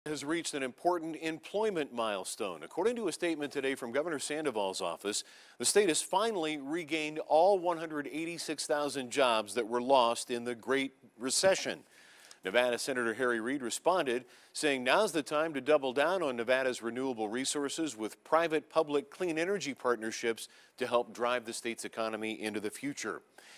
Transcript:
Has reached an important employment milestone. According to a statement today from Governor Sandoval's office, the state has finally regained all 186,000 jobs that were lost in the Great Recession. Nevada Senator Harry Reid responded, saying now's the time to double down on Nevada's renewable resources with private-public clean energy partnerships to help drive the state's economy into the future.